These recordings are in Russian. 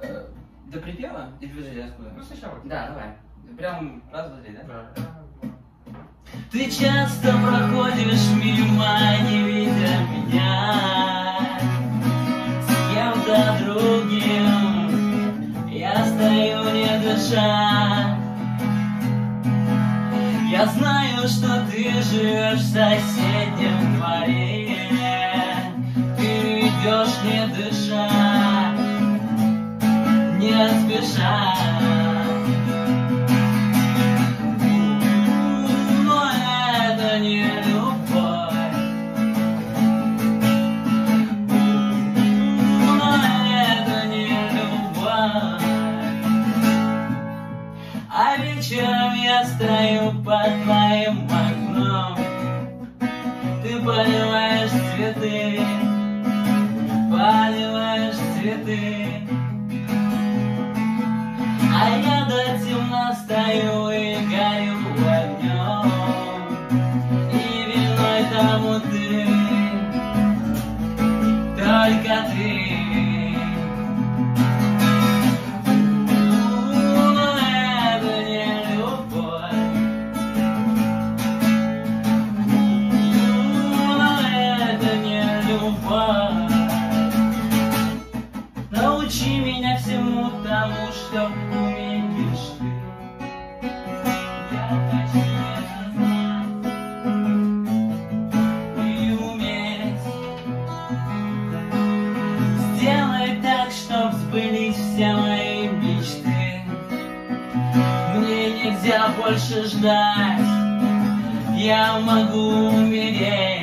До припева и движение откуда? Ну сначала. Да, давай. Прям раз, два, три, да? Да. Ты часто проходишь мимо, не видя меня. С кем-то другим я стою, не дыша. Я знаю, что ты живешь в соседнем дворе. Ты идешь, не дыша, не спеша. Но это не любовь. Но это не любовь. А вечером я стою под твоим окном. Ты поливаешь цветы, поливаешь цветы. А я до темна стою и горю огнем. И виной тому ты, только ты. Но это не любовь. Но это не любовь. Научи меня всему тому, что умеешь ты. Я хочу это знать и уметь. Сделай так, чтоб сбылись все мои мечты. Мне нельзя больше ждать, я могу умереть.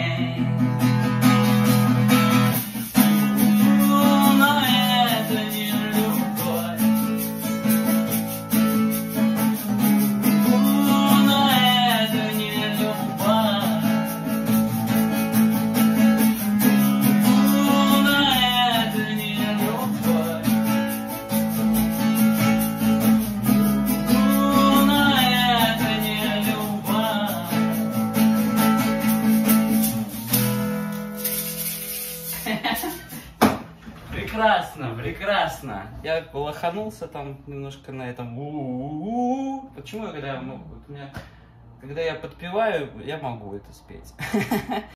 Прекрасно, прекрасно. Я лоханулся там немножко на этом. Почему я, когда я подпеваю, я могу это спеть.